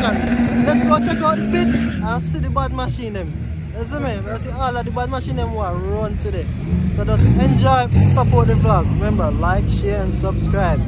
man. Let's go check out the pits and see the bad machine them. You see me? I see all of the bad machine them who are run today. So just enjoy, support the vlog. Remember, like, share and subscribe.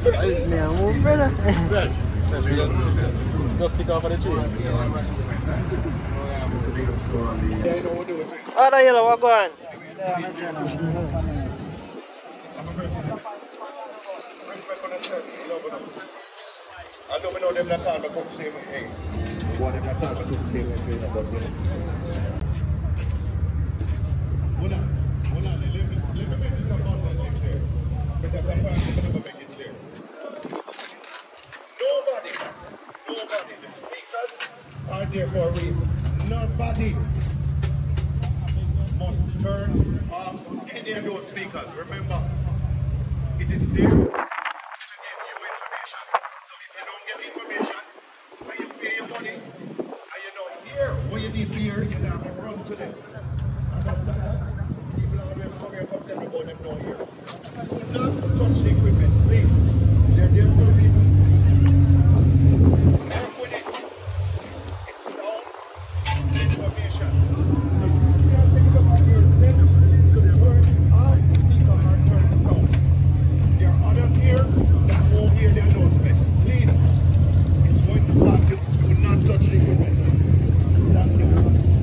Yeah, move, brother. Just stick off of the tree. Oh, the yellow, what going? I don't know them that time I cook the same thing. One of them that time I cook the same thing, but hold on. Let me make this abundantly clear. Because sometimes you never make it clear. Nobody, the speakers are there for a reason. Nobody must turn off any of those speakers. Remember, it is there to give you information. So if you don't get information, and you pay your money, and you don't hear what you need to hear, you're not going to run to them. Understand that? People always come here and tell me about them down here. Do not touch the equipment, please. They're there for a reason. Work with it. It's all information. You can't take it up on your head to the word of the speaker or turn the sound. There are others here that won't hear their announcement. Please, it's going to pass you. Do not touch the equipment. Thank you.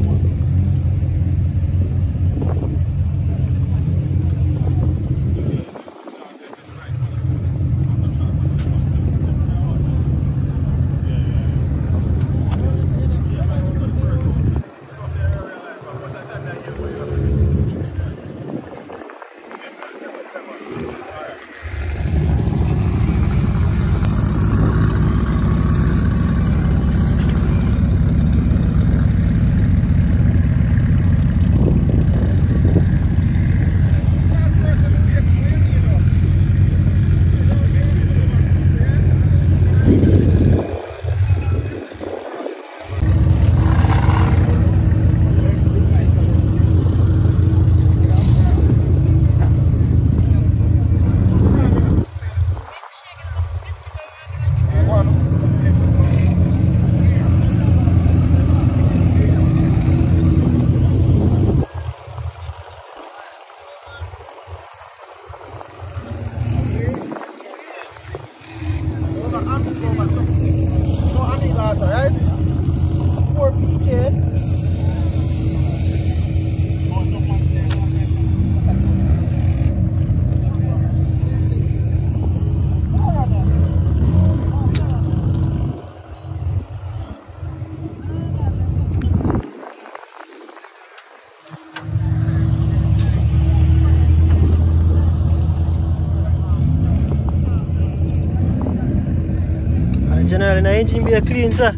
Generally, the engine be clean, sir.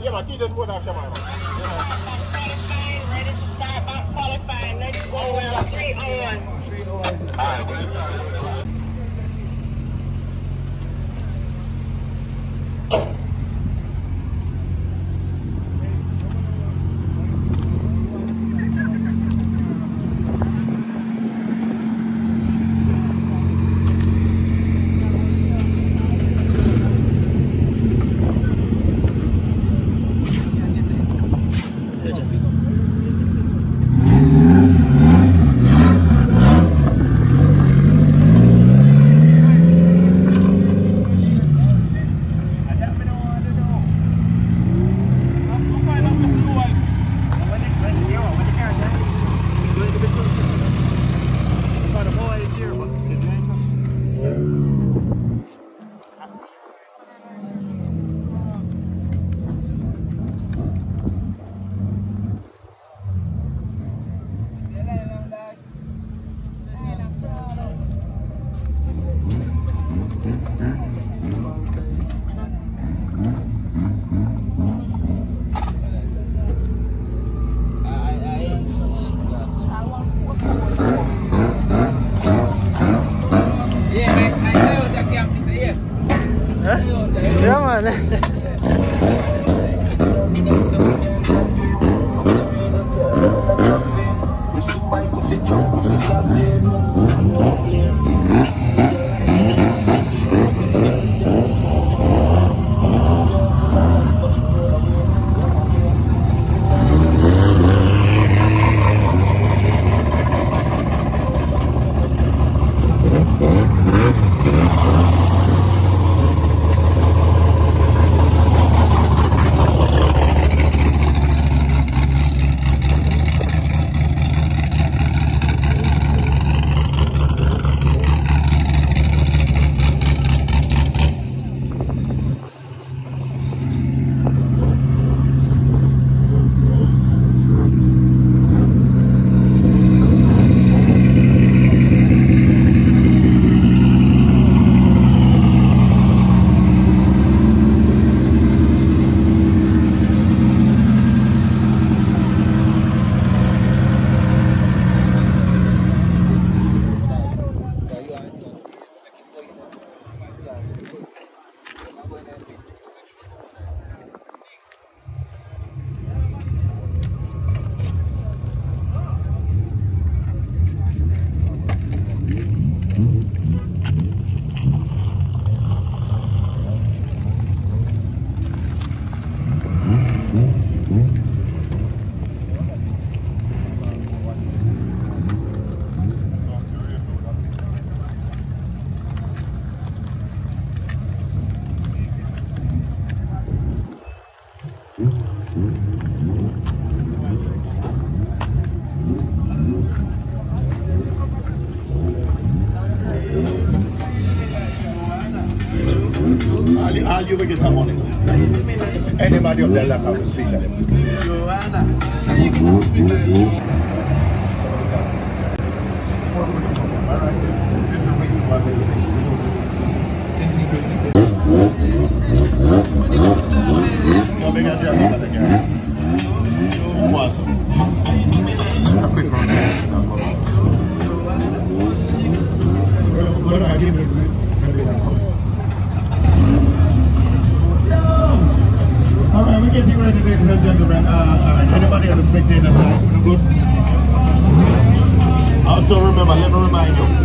Yeah, my teachers won't have Shaman. Qualifying, ready to start about qualifying. Let's go. Well, 3-on. 3-on. Yeah, man. All you will get some money. Anybody up there like I will speak to them. No bigger job than that guy. Who wants some? A quick round there. What do I give you? Alright, we're getting ready, ladies and gentlemen. Anybody on the spectator side? Good? Also remember, let me remind you,